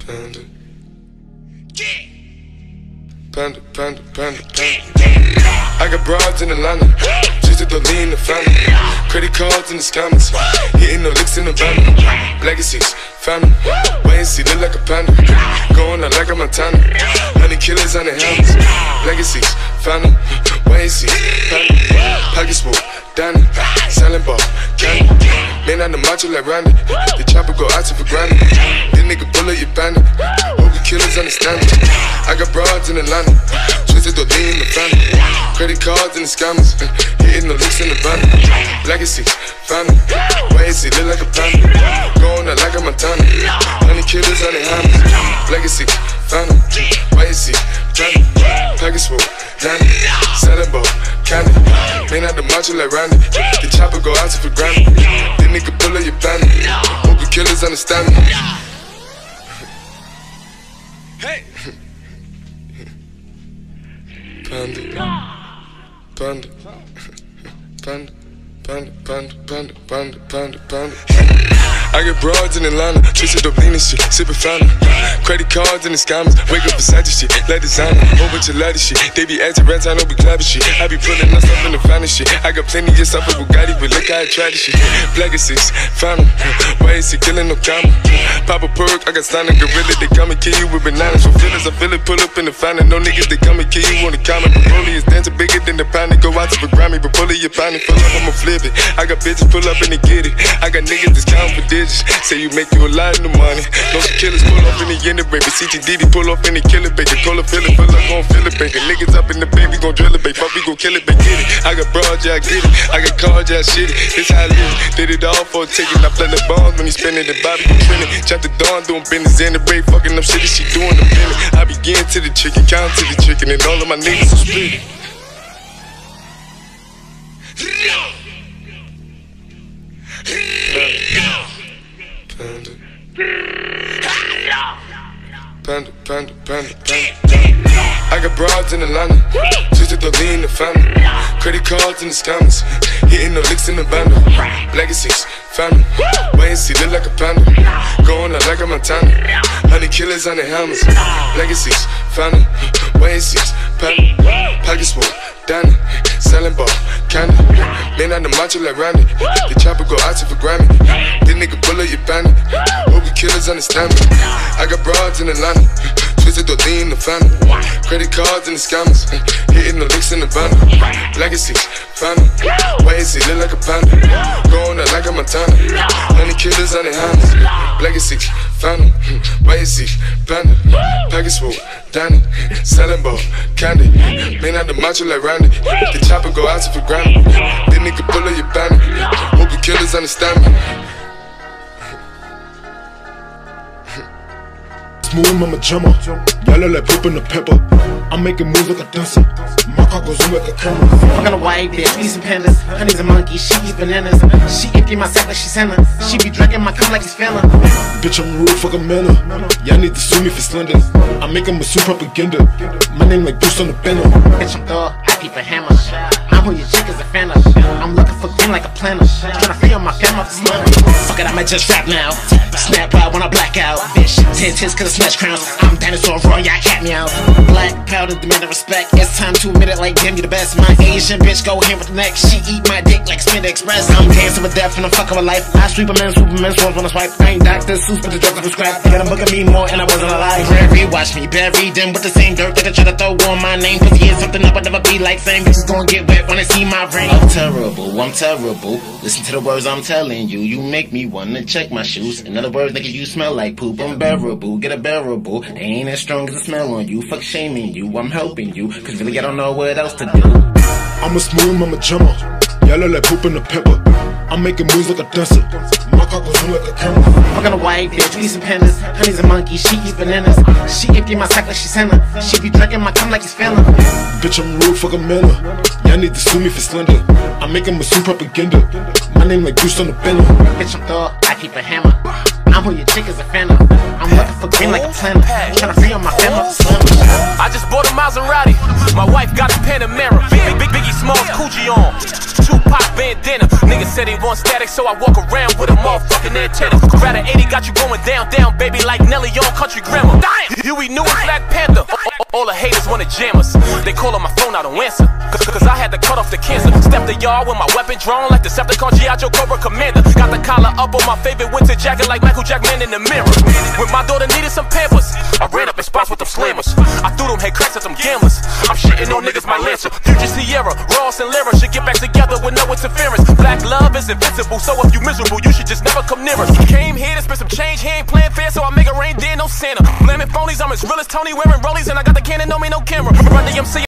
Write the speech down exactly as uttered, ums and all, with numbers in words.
Panda. Panda, panda, panda, panda. I got broads in Atlanta, just to lean the family. Credit cards in the scammers, hitting the licks in the van. Legacies, family, wait and see, look like a panda. Going out like a Montana, honey killers on the helmets. Legacies, family, wait and see, family. Pockets full, Danny, selling ball, candy. Man on the macho like Randy, the chopper go out to for granted. This nigga bullet your bandit, hope the killers understand it. I got broads in Atlanta, twisted the lean in the family. Credit cards and the scammers, hitting the licks in the van. Legacy, family, wait and see, look like a panda. Going out like a Montana, honey killers on the hammers. Legacy, family, wait and see, family. Package full, Danny, selling ball, candy. Man out the macho like Randy, the chopper go out to for granted. This nigga pull up your bandit, hope the killers understand me. Hey! Panda, panda, panda, panda, panda, panda, panda, panda, panda. I get broads in Atlanta, twisted up lean and shit, sippin' Fanta. Credit cards and the scammers, wake up beside your shit, like designer, whole bunch of ladder shit. They be acting rats, I don't be clapping shit. I be pulling myself in the finest shit. I got plenty of stuff with Bugatti, but look how I try this shit. Black is six, family, why is he killing no comma? Pop a perk, I got signed a gorilla, they come and kill you with bananas. For feelings, I feel it, pull up in the finest. No niggas, they come and kill you on the comment. Broly is dancing bigger than the pound, go out to the Grammy, but pull it, your pound, pull up, I'ma flip it. I got bitches pull up and they get it. I got niggas that's counting for digits. Say you make you a lot of money. No some killers pull up in the end of baby. C T D D pull up in the killer baby. Call a feeling, pull up, gon' feel it, baby. Niggas up in the baby, gon' drill it, baby. Fuck, we gon' kill it, baby. Get it. I got broad, yeah, I get it. I got cards, yeah, I shit it. This how I live. Did it all for a ticket. I play the bombs when you spinning the Bobby, you trending. Chop the dawn, doing business in the break. Fucking up shit, she doing the minute. I begin to the chicken, count to the chicken, and all of my niggas are split. Panda. Panda, panda, panda, panda. I got broads in Atlanta, twisted the lean in the family. Credit cards and the scammers, hitting the licks in the bando. Legacies, family, wait and see, look like a panda. Going out like a Montana, honey killers on the helmets. Legacies, family, wait and see, panda. Pockets full, Danny, selling ball, candy. Man on the macho like Randy, the chopper go out to for Grammy. This nigga pull up your bandit, hope the killers understand me. I got broads in Atlanta, twisted the lean in the family. Credit cards and the scammers, hitting the licks in the van. Legacy, family, wait and see, look like a panda. Going out like a Montana, honey killers on the hands. Legacy, family, wait and see, panda. Package full, Danny, selling ball, candy. Man out the macho like Randy, the chopper go out to for Grammy. This nigga pull up your bandit, hope the killers understand me. Smooth, I'm a drummer. Y'all look like poop in the pepper. I'm making moves like a dancer. My car goes zoom like a camera. Fucking a white bitch, we some pandas. Honey's a monkey, she eats bananas. She empty my sack like she's Santa. She be drinking my cum like it's Fanta. Bitch, I'm rude, fuck a manner. Y'all need to sue me for slander. I make them a sue propaganda. My name like Bruce on the banner. Bitch, I'm Thor, I keep a hammer. I'm who your chick is a fan of. I'm looking for green like a planner. Tryna free on my fam off the slammer. Fuck it, I might just rap now. Snap out when I black out. Bitch, ten tits cause I snatch crowns. I'm dinosaur raw, yeah, I cat meow. Black powder demanding respect. It's time to admit it like damn you the best. My Asian bitch go hand with the neck. She eat my dick like Spin Express. I'm dancing with death and I'm fucking with life. I sweep a man, Superman, swords when I swipe. I ain't Doctor Seuss, but the drugs are prescribed. They gotta book at me more and I wasn't alive. Rare watch me, buried them with the same dirt that I try to throw on my name. Pussy is something I would never be like. Same bitches gon' get wet when they see my ring. I'm terrible, I'm terrible. Listen to the words I'm telling you. You make me wanna check my shoes. In other words, nigga, you smell like poop. Unbearable, get a bearable. They ain't as strong as the smell on you. Fuck shaming you, I'm helping you. Cause really I don't know what else to do. I'm a smooth, I'm a drummer. Y'all look like poop in the pepper. I'm making moves like a dancer. My car goes zoom like a camera. Fucking a white bitch, we some pandas. Honey's a monkey, she eats bananas. She empty my sack like she's Santa. She be drinking my cum like it's Fanta. Bitch, I'm rude, fuck a manner. Y'all need to sue me for slander. I make them a sue propaganda. My name like Bruce on the banner. Bitch, I'm Thor, I keep a hammer. I'm I'm who your chick is a fan of. I'm looking for green like a planner. Tryna free on my family off the slammer. I just bought a Maserati. My wife got a Panamera. Big, big, big, Biggie Smalls Coochie on. Tupac bandana. Niggas said they want static, so I walk around with a motherfucking antenna. Grab eighty got you going down, down, baby, like Nelly on Country Grammar. Huey New and Black Panther. All the haters wanna jam us. They call on my phone, I don't answer. Cause, cause I had to cut off the cancer. Step the yard with my weapon drawn like Decepticon G I Joe Cobra Commander. Got the collar up on my favorite winter jacket like Michael Jackman in the mirror. When my daughter needed some pampers, I ran up in spots with them slammers. I threw them head cracks at them gamblers. I'm shitting on niggas, my Lancer. Future Sierra, Ross and Lyra should get back together with no interference. Black love is invincible, so if you miserable, you should just never come near us. Came here to spend some change, he ain't playing fair, so I make a reindeer, no Santa. Blaming phonies, I'm as real as Tony wearing rollies, and I got the cannon on me, no camera. Run the M C